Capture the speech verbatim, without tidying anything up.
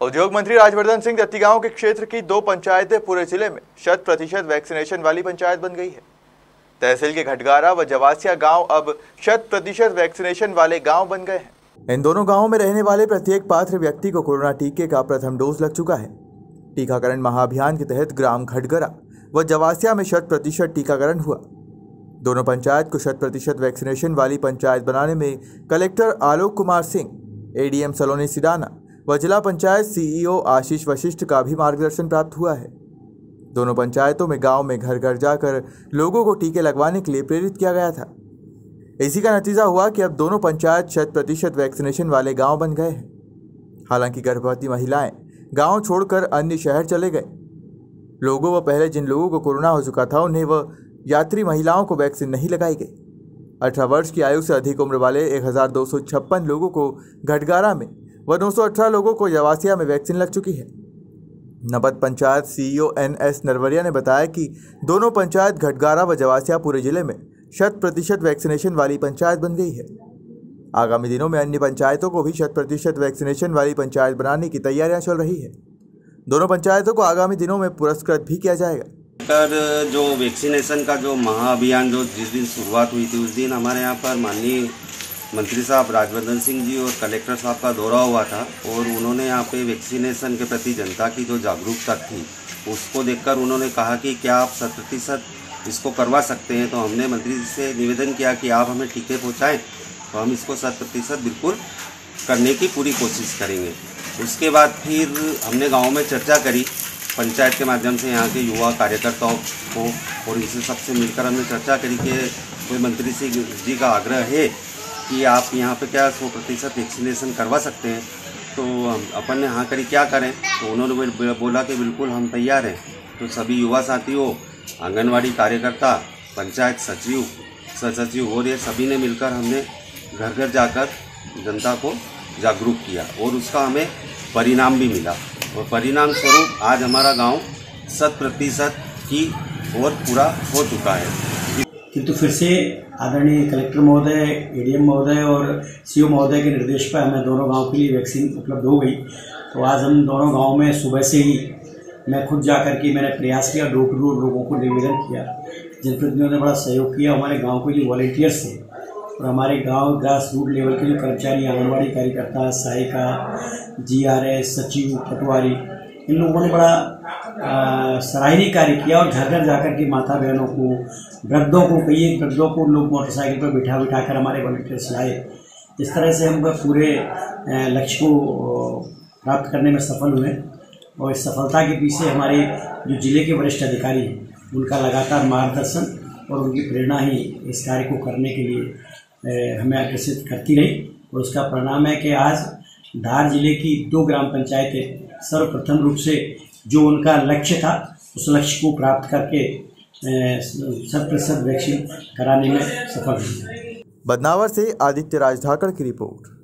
उद्योग मंत्री राजवर्धन सिंह दत्तीगांव के क्षेत्र की दो पंचायतें पूरे जिले में शत प्रतिशत वैक्सीनेशन वाली पंचायत बन गई है। तहसील के घटगारा व जवासिया गांव अब शत प्रतिशत वैक्सीनेशन वाले गांव बन गए हैं। इन दोनों गांवों में रहने वाले प्रत्येक पात्र व्यक्ति को कोरोना टीके का प्रथम डोज लग चुका है। टीकाकरण महाअभियान के तहत ग्राम घटगरा व जवासिया में शत प्रतिशत टीकाकरण हुआ। दोनों पंचायत को शत प्रतिशत वैक्सीनेशन वाली पंचायत बनाने में कलेक्टर आलोक कुमार सिंह, एडीएम सलोनी सिडाना व जिला पंचायत सीईओ आशीष वशिष्ठ का भी मार्गदर्शन प्राप्त हुआ है। दोनों पंचायतों में गांव में घर घर जाकर लोगों को टीके लगवाने के लिए प्रेरित किया गया था। इसी का नतीजा हुआ कि अब दोनों पंचायत शत प्रतिशत वैक्सीनेशन वाले गांव बन गए हैं। हालांकि गर्भवती महिलाएं गांव छोड़कर अन्य शहर चले गए। लोगों व पहले जिन लोगों को कोरोना हो चुका था उन्हें व यात्री महिलाओं को वैक्सीन नहीं लगाई गई। अठारह वर्ष की आयु से अधिक उम्र वाले एक हजार दो सौ छप्पन लोगों को घटगारा में व नौ सौ अठारह लोगों को जवासिया में वैक्सीन लग चुकी है। नबद panchayat CEO N S Narwaria ने बताया कि दोनों पंचायत घटगारा व जवासिया पूरे जिले में शत प्रतिशत वैक्सीनेशन वाली पंचायत बन गई है। आगामी दिनों में अन्य पंचायतों को भी शत प्रतिशत वैक्सीनेशन वाली पंचायत बनाने की तैयारियां चल रही है। दोनों पंचायतों को आगामी दिनों में पुरस्कृत भी किया जाएगा। कर जो वैक्सीनेशन का जो महाअभियान जो जिस दिन शुरुआत हुई थी उस दिन हमारे यहाँ पर माननीय मंत्री साहब राजवर्धन सिंह जी और कलेक्टर साहब का दौरा हुआ था और उन्होंने यहाँ पे वैक्सीनेशन के प्रति जनता की जो जागरूकता थी उसको देखकर उन्होंने कहा कि क्या आप शत प्रतिशत इसको करवा सकते हैं। तो हमने मंत्री जी से निवेदन किया कि आप हमें टीके पहुँचाएँ तो हम इसको शत प्रतिशत बिल्कुल करने की पूरी कोशिश करेंगे। उसके बाद फिर हमने गाँव में चर्चा करी पंचायत के माध्यम से, यहाँ के युवा कार्यकर्ताओं को और इसे सबसे मिलकर हमने चर्चा करी कि कोई मंत्री जी का आग्रह है कि आप यहाँ पे क्या सौ प्रतिशत वैक्सीनेशन करवा सकते हैं। तो हम अपन ने हाँ करी क्या करें, तो उन्होंने बोला कि बिल्कुल हम तैयार हैं। तो सभी युवा साथियों, आंगनवाड़ी कार्यकर्ता, पंचायत सचिव सचिव और ये सभी ने मिलकर हमने घर घर जाकर जनता को जागरूक किया और उसका हमें परिणाम भी मिला और परिणाम स्वरूप आज हमारा गांव शत प्रतिशत की ओर पूरा हो चुका है। किंतु फिर से आदरणीय कलेक्टर महोदय, एडीएम महोदय और सीओ महोदय के निर्देश पर हमें दोनों गांव के लिए वैक्सीन उपलब्ध हो गई। तो आज हम दोनों गांव में सुबह से ही मैं खुद जाकर के मैंने प्रयास किया, डोर टू डोर लोगों को निवेदन किया। जनप्रतिनिधियों ने बड़ा सहयोग किया। हमारे गाँव के जो वॉलंटियर्स थे और हमारे गाँव ग्रास रूट लेवल के जो कर्मचारी, आंगनबाड़ी कार्यकर्ता, सहायिका, जी आर एस, सचिव, पटवारी, इन लोगों ने बड़ा सराहनीय कार्य किया और घर घर जाकर के माता बहनों को, वृद्धों को, कई एक वृद्धों को लोग मोटरसाइकिल पर बिठा बिठा कर हमारे वॉलंटियर्स लाए। इस तरह से हम पूरे लक्ष्य को प्राप्त करने में सफल हुए और इस सफलता के पीछे हमारे जो जिले के वरिष्ठ अधिकारी हैं उनका लगातार मार्गदर्शन और उनकी प्रेरणा ही इस कार्य को करने के लिए हमें आकर्षित करती रही और उसका परिणाम है कि आज धार जिले की दो ग्राम पंचायतें सर्वप्रथम रूप से जो उनका लक्ष्य था उस लक्ष्य को प्राप्त करके शत प्रतिशत वैक्सीन कराने में सफल हुई। बदनावर से आदित्य राज धाकड़ की रिपोर्ट।